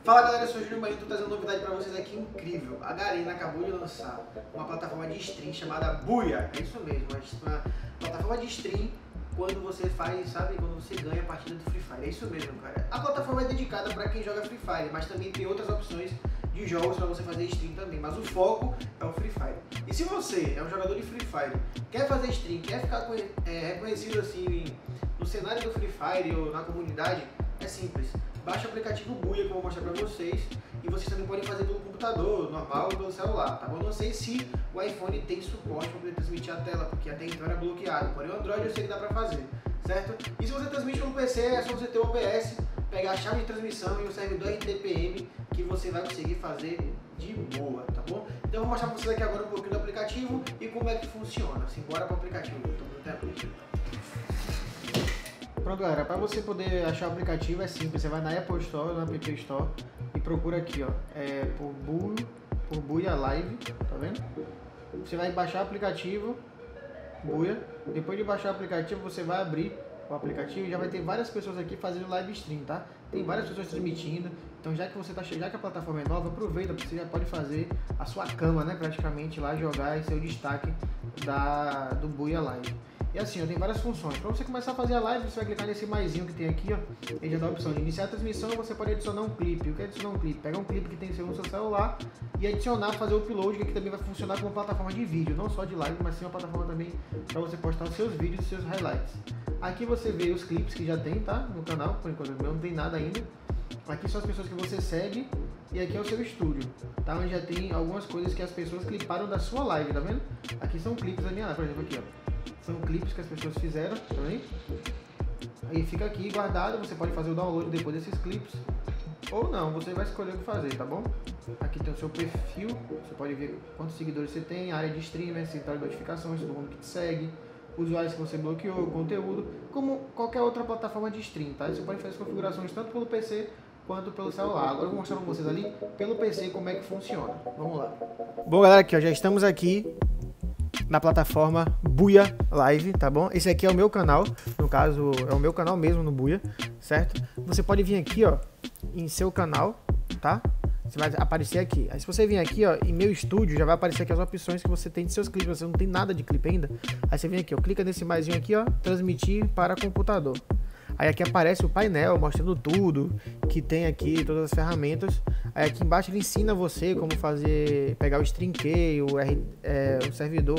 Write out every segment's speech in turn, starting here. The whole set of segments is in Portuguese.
Fala galera, eu sou o Júlio Marinho, tô trazendo uma novidade pra vocês aqui incrível. A Garena acabou de lançar uma plataforma de stream chamada Buia. É isso mesmo, uma plataforma de stream quando você faz, sabe, quando você ganha a partida do Free Fire. É isso mesmo, cara. A plataforma é dedicada pra quem joga Free Fire, mas também tem outras opções de jogos pra você fazer stream também. Mas o foco é o Free Fire. E se você é um jogador de Free Fire, quer fazer stream, quer ficar reconhecido assim no cenário do Free Fire ou na comunidade, é simples. Baixa o aplicativo Buia que eu vou mostrar pra vocês e vocês também podem fazer pelo computador, normal ou pelo celular, tá bom? Não sei se o iPhone tem suporte para poder transmitir a tela, porque até então era bloqueado, porém o Android eu sei que dá pra fazer, certo? E se você transmite pelo PC, é só você ter o OBS, pegar a chave de transmissão e o servidor RTPM que você vai conseguir fazer de boa, tá bom? Então eu vou mostrar pra vocês aqui agora um pouquinho do aplicativo e como é que funciona. Simbora pro aplicativo, eu tô muito aplicativo. Pronto galera, para você poder achar o aplicativo é simples, você vai na Apple Store, na App Store e procura aqui ó, por Buia Live, tá vendo? Você vai baixar o aplicativo Buia, depois de baixar o aplicativo você vai abrir o aplicativo e já vai ter várias pessoas aqui fazendo live stream, tá? Tem várias pessoas transmitindo, então já que a plataforma é nova, aproveita, porque você já pode fazer a sua cama, né, praticamente lá, jogar e ser o destaque do Buia Live. E assim, ó, tem várias funções. Para você começar a fazer a live, você vai clicar nesse maisinho que tem aqui, ó. Ele já dá a opção de iniciar a transmissão, você pode adicionar um clipe. O que é adicionar um clipe? Pegar um clipe que tem no seu celular e adicionar, fazer o upload, que aqui também vai funcionar como plataforma de vídeo, não só de live, mas sim uma plataforma também para você postar os seus vídeos e seus highlights. Aqui você vê os clipes que já tem, tá? No canal, por enquanto não tem nada ainda. Aqui são as pessoas que você segue e aqui é o seu estúdio, tá? Onde já tem algumas coisas que as pessoas cliparam da sua live, tá vendo? Aqui são clipes da minha live, por exemplo, aqui, ó. São clipes que as pessoas fizeram, tá vendo? Aí fica aqui guardado, você pode fazer o download depois desses clipes ou não, você vai escolher o que fazer, tá bom? Aqui tem o seu perfil, você pode ver quantos seguidores você tem, área de streamer, central de notificações, todo mundo que te segue, usuários que você bloqueou, conteúdo, como qualquer outra plataforma de stream, tá? Você pode fazer as configurações tanto pelo PC quanto pelo celular. Agora eu vou mostrar pra vocês ali pelo PC como é que funciona. Vamos lá. Bom galera, aqui ó, já estamos aqui na plataforma Buia Live, tá bom? Esse aqui é o meu canal, no caso é o meu canal mesmo no Buia, certo? Você pode vir aqui, ó, em seu canal, tá? Você vai aparecer aqui. Aí se você vir aqui, ó, em meu estúdio, já vai aparecer aqui as opções que você tem de seus clipes. Você não tem nada de clipe ainda. Aí você vem aqui, ó, clica nesse maisinho aqui, ó, transmitir para computador. Aí aqui aparece o painel mostrando tudo que tem aqui, todas as ferramentas. Aí aqui embaixo ele ensina você como fazer, pegar o Stream Key, o servidor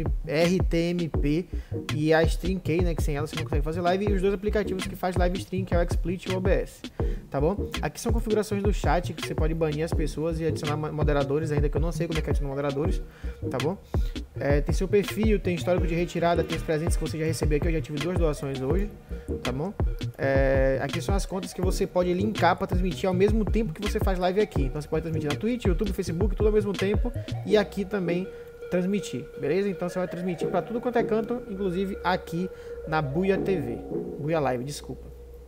RTMP e a Stream Key, né, que sem ela você não consegue fazer live, e os dois aplicativos que faz live stream, que é o XSplit e o OBS, tá bom? Aqui são configurações do chat, que você pode banir as pessoas e adicionar moderadores, ainda que eu não sei como é que adiciona moderadores, tá bom? Tem seu perfil, tem histórico de retirada, tem os presentes que você já recebeu aqui, eu já tive 2 doações hoje, tá bom? Aqui são as contas que você pode linkar para transmitir ao mesmo tempo que você faz live aqui. Então você pode transmitir na Twitch, YouTube, Facebook, tudo ao mesmo tempo e aqui também transmitir, beleza? Então você vai transmitir para tudo quanto é canto, inclusive aqui na Buia TV, Buia Live, desculpa.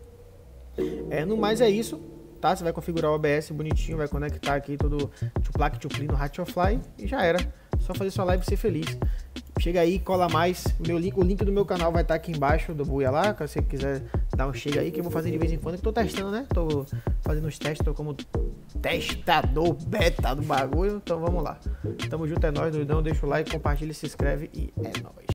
No mais é isso, tá? Você vai configurar o OBS bonitinho, vai conectar aqui todo Tuplac, Tupli no Ratchet e já era. Só fazer sua live e ser feliz. Chega aí, cola mais. O link do meu canal vai estar aqui embaixo do Buia lá. Se você quiser dar um chega aí, que eu vou fazer de vez em quando. Que tô testando, né? Tô fazendo os testes, tô como testador beta do bagulho. Então vamos lá. Tamo junto, é nóis, doidão. Deixa o like, compartilha, se inscreve e é nóis.